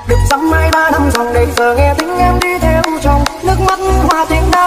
được dăm 2-3 năm dòng đây giờ nghe tiếng em đi theo chồng, nước mắt hoa tiếng